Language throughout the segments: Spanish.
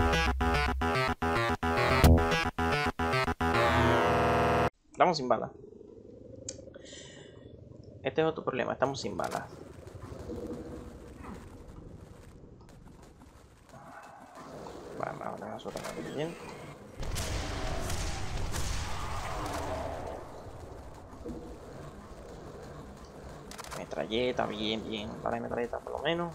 Estamos sin balas. Este es otro problema, estamos sin balas. Vamos a poner nosotros bien. Metralleta, bien. Bala de metralleta por lo menos.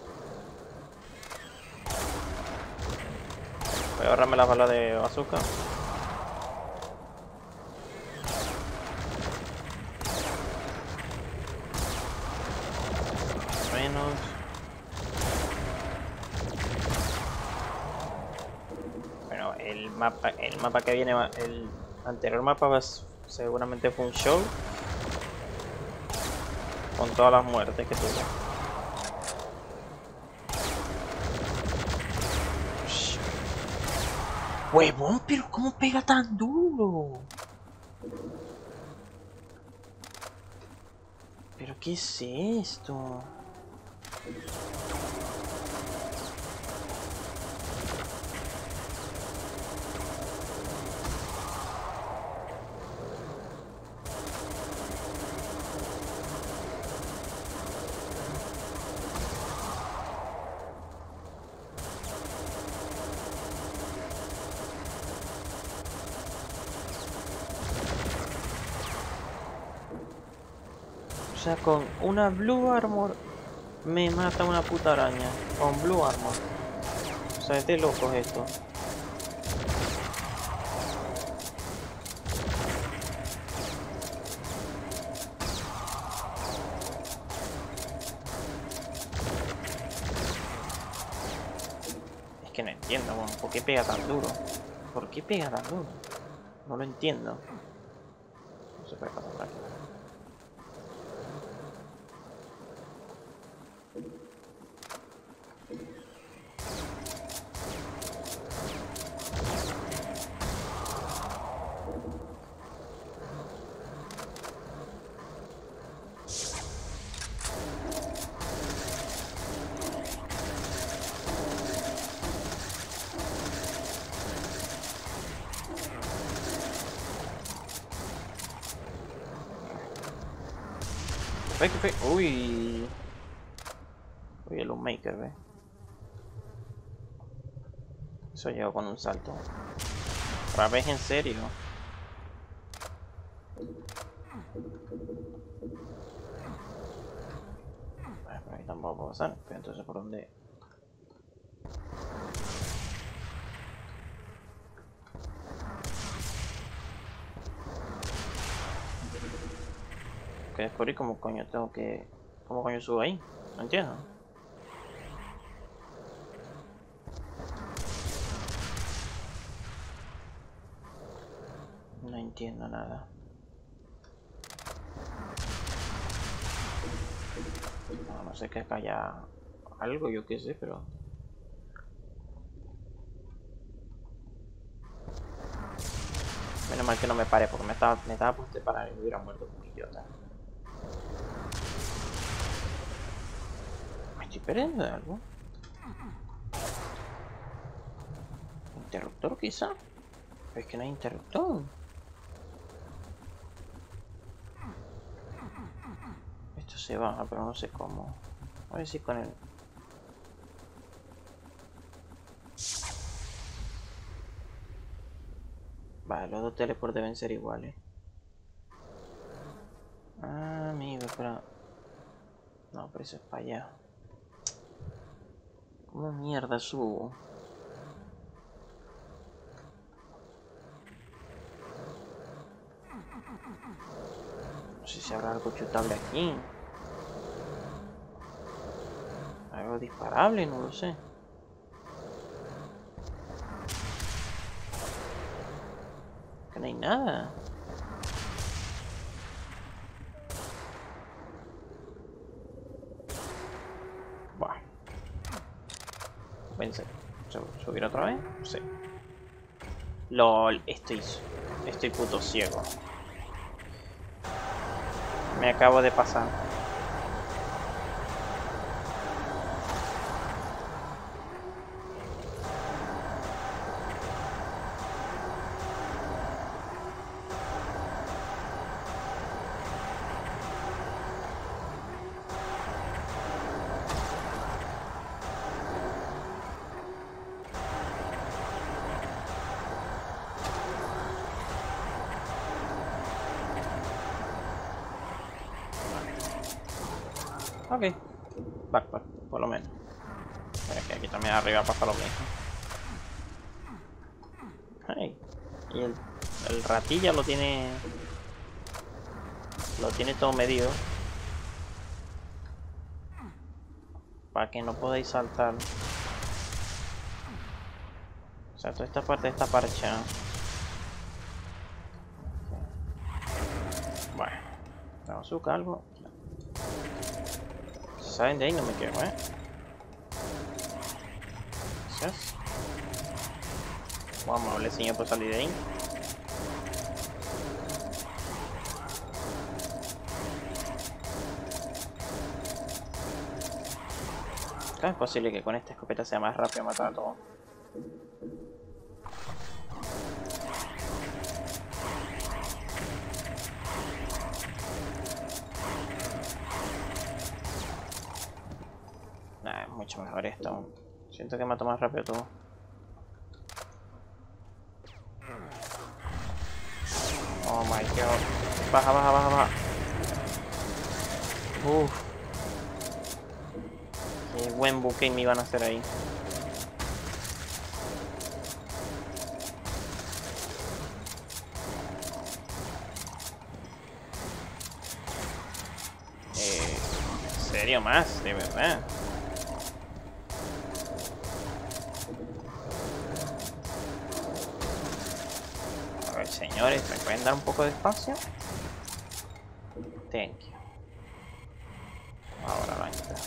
Voy a ahorrarme la bala de bazooka. Menos. Bueno, el mapa que viene, el anterior mapa seguramente fue un show. Con todas las muertes que tuve. ¡Huevón! ¿Pero cómo pega tan duro? ¿Pero qué es esto? O sea, con una Blue Armor me mata una puta araña. Con Blue Armor. O sea, es de locos esto. Es que no entiendo, bueno, ¿por qué pega tan duro? ¿Por qué pega tan duro? No lo entiendo. No se puede pasar por aquí. ¿Qué fue? Uy. Uy, el Maker, ve. Eso llegó con un salto. Otra vez en serio. Por ahí tampoco puedo pasar. Pero entonces, ¿por dónde? Que descubrir cómo coño tengo que... ¿Cómo coño subo ahí? No entiendo. No entiendo nada. No sé, que acá haya algo, yo qué sé, pero... Menos mal que no me pare, porque me estaba a punto de parar y me hubiera muerto como idiota. ¿Me estoy perdiendo de algo? ¿Interruptor quizá? Pero es que no hay interruptor. Esto se baja, pero no sé cómo. A ver si con el... Vale, los dos teleports deben ser iguales. Ah, amigo, pero... No, pero eso es para allá. ¿Cómo mierda subo? No sé si habrá algo chutable aquí. Algo disparable, no lo sé. Que no hay nada. Buah. Vence. ¿Subir otra vez? Sí. LOL, estoy puto ciego. Me acabo de pasar. Ok. Backpack, por lo menos. Pero es que aquí también arriba pasa lo mismo. Ay. Y el ratilla lo tiene... Lo tiene todo medido. Para que no podáis saltar. O sea, toda esta parte está parchada. Bueno. Vamos a buscar algo. Si salen de ahí no me quedo, Gracias. Vamos a hablar, señor, por salir de ahí. ¿Cómo es posible que con esta escopeta sea más rápido matar a todo? Nah, es mucho mejor esto. Siento que mato más rápido todo. Oh my god. Baja, baja, baja, baja. Uff. Qué buen buque me iban a hacer ahí. ¿En serio más? De verdad. A ver, señores, ¿me pueden dar un poco de espacio? Thank you. Ahora la entrada.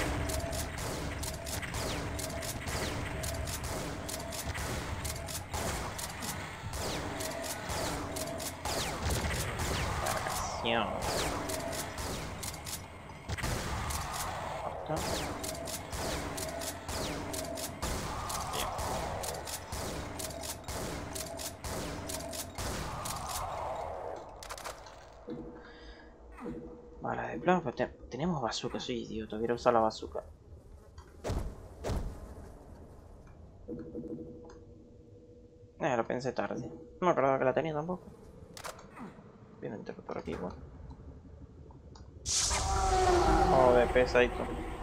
Cargación. Corta. Bien. Vale, de plano, pues tenemos bazooka, soy idiota, quiero usar la bazooka. Lo pensé tarde. No me acordaba que la tenía tampoco. Voy a entrar por aquí igual. Joder, pesadito.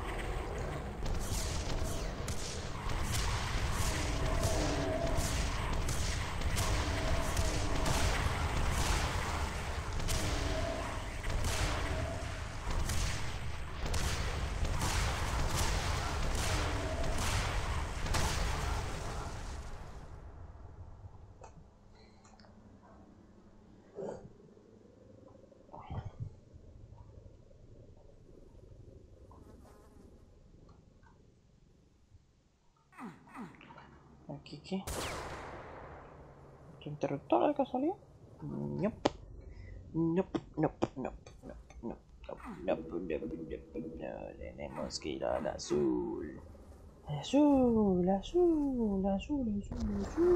¿Aquí qué? ¿Qué interruptor de casualidad? Nope. Nope, nope, nope, nope, nope, nope, nope, nope. No, tenemos que ir al azul. Azul, azul, azul, azul, azul.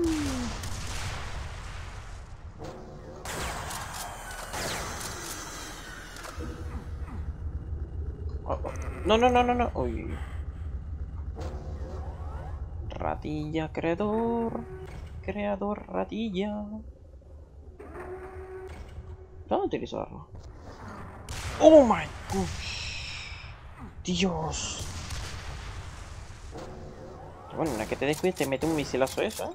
Oh, oh. No, no, no, no, no. Uy. Ratilla, creador. Creador, ratilla. ¿Dónde utilizarlo? Oh my god. Dios. Bueno, una que te descuides te mete un misilazo eso,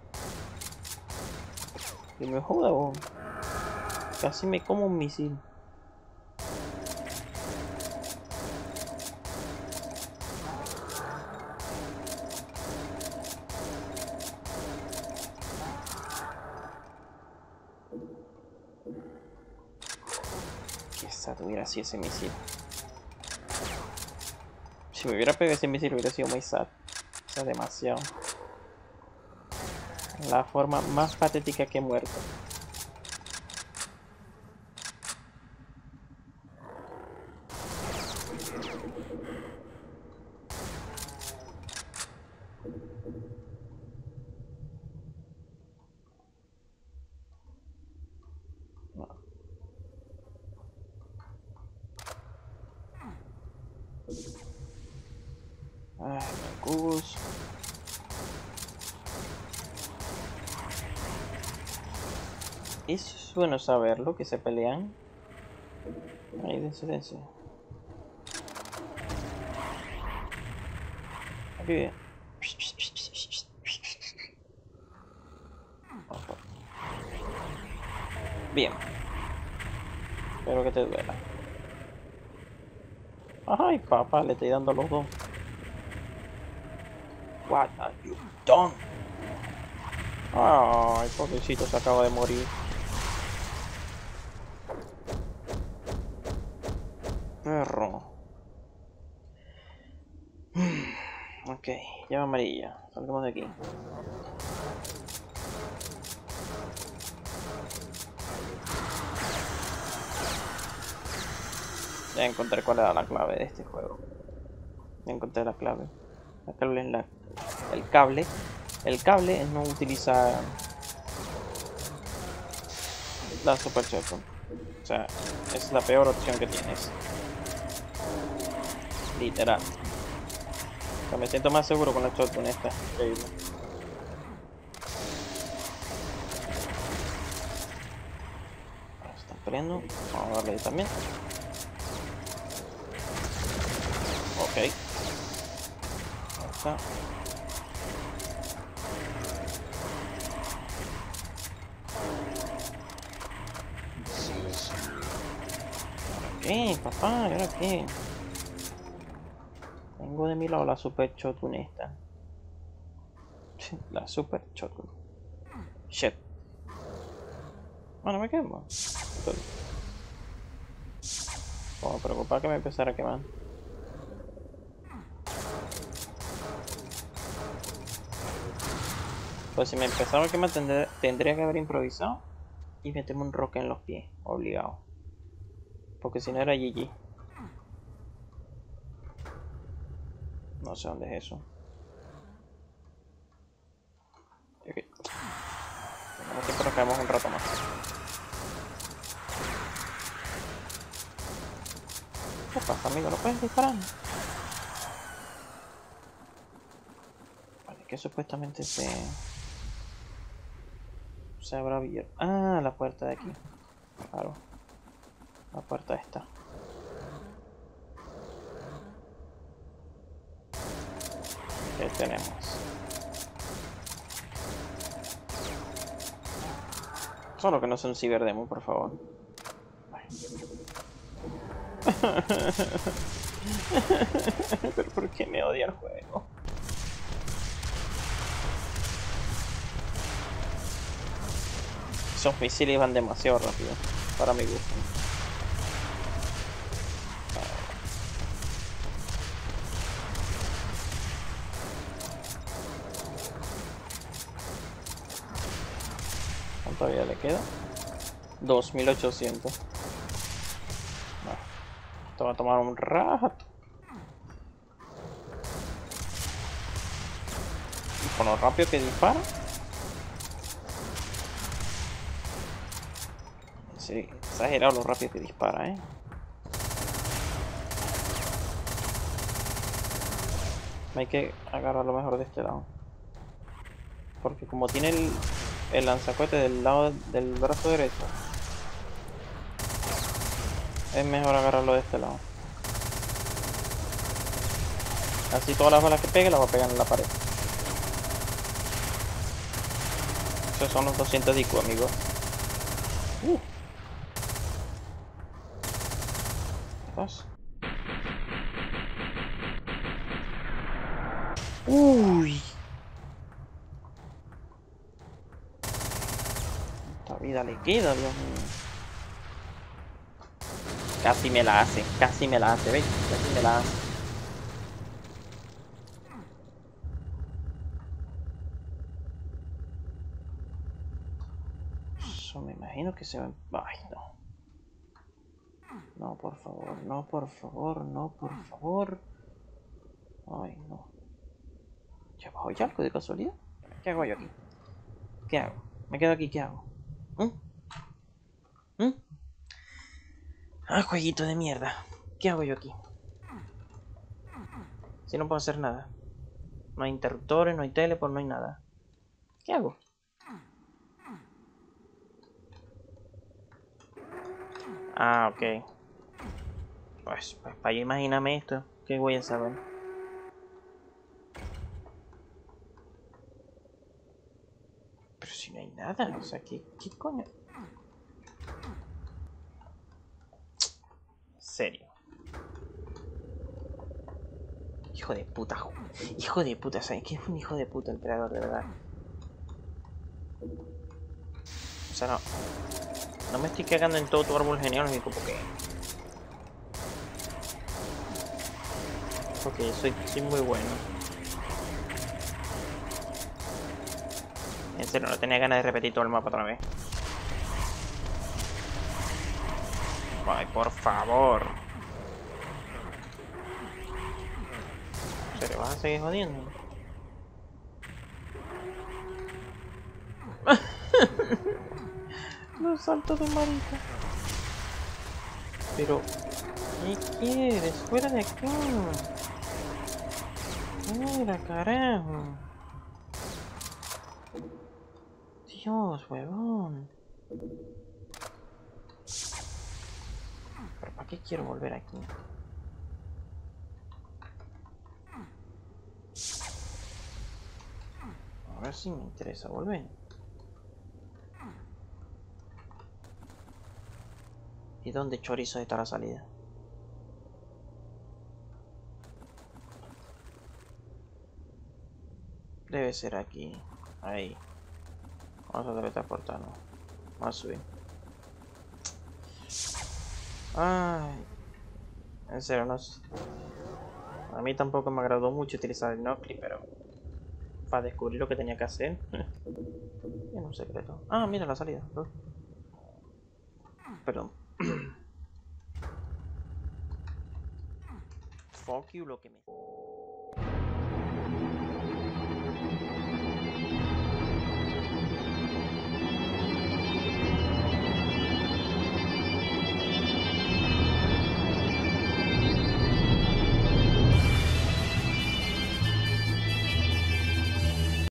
Y me joda, bo. Casi me como un misil. Que sad hubiera sido ese misil. Si me hubiera pegado ese misil hubiera sido muy sad. O sea, demasiado. La forma más patética que he muerto. No. Ay, Gus. Es bueno saberlo, que se pelean. Ahí, dense, dense. Aquí bien. Bien. Espero que te duela. Ay, papá, le estoy dando los dos. What have you done? Ay, pobrecito, se acaba de morir. Perro. Ok, llama amarilla. Salgamos de aquí. Ya encontré cuál era la clave de este juego. Ya encontré la clave. La clave es el cable. El cable es no utilizar la Super Shotgun. O sea, es la peor opción que tienes. Literal. O sea, me siento más seguro con la Shotgun esta. Increíble. Ahora se están peleando. Vamos a darle ahí también. Ok. Ahí está. ¿Qué, papá? ¿Y ahora qué? Tengo de mi lado la Super Shotgun esta. La Super Shotgun. Shit. Bueno, me quemo. Como preocupar que me empezara a quemar. Pues si me empezaba a quemar tendría que haber improvisado y meterme un roque en los pies, obligado. Porque si no era GG. No sé dónde es eso. Ok. Tenemos que nos quedamos un rato más. ¿Qué pasa, amigo? ¿No puedes disparar? Vale, que supuestamente se habrá abierto. Ah, la puerta de aquí. Claro. La puerta está. ¿Qué tenemos? Solo que no sea un ciberdemo, por favor. Pero ¿por qué me odia el juego? Esos misiles van demasiado rápido para mi gusto. ¿Cuánto vida le queda? 2800. Bueno, esto va a tomar un rato. Y con lo rápido que dispara. Sí, exagerado lo rápido que dispara, Hay que agarrar lo mejor de este lado. Porque como tiene el lanzacohete del lado del brazo derecho, es mejor agarrarlo de este lado. Así todas las balas que pegue las va a pegar en la pared. Esos son los 200 de IQ, amigos. Dos. Uy. Esta vida le queda, Dios mío. Casi me la hace, ¿veis? Casi me la hace. Eso me imagino que se va... Ay, no. No, por favor, no, por favor, no, por favor. Ay, no. ¿Ya bajo ya algo de casualidad? ¿Qué hago yo aquí? ¿Qué hago? Me quedo aquí, ¿qué hago? ¿Mm? Ah, jueguito de mierda. ¿Qué hago yo aquí? Si no puedo hacer nada. No hay interruptores, no hay teleport, no hay nada. ¿Qué hago? Ah, ok. Pues para yo imaginarme esto, ¿qué voy a saber? Pero si no hay nada, o sea, ¿qué coño? Serio. Hijo de puta, hijo de puta, ¿sabes qué? Es un hijo de puta el creador, de verdad. O sea, no me estoy cagando en todo tu árbol genealógico porque soy muy bueno. En serio, no tenía ganas de repetir todo el mapa otra vez. Ay, por favor. ¿En serio vas a seguir jodiendo? Los saltos de marica. Pero, ¿qué quieres? Fuera de aquí. Mira, carajo. Dios, huevón. ¿Pero para qué quiero volver aquí? Ahora sí me interesa volver. ¿Y dónde chorizo está la salida? Debe ser aquí. Ahí. Vamos a teletransportarnos. Vamos a subir. Ay. En serio, no sé. A mí tampoco me agradó mucho utilizar el Nocli, pero para descubrir lo que tenía que hacer. Era un secreto. Ah, mira la salida. Perdón. Fuck you lo que me...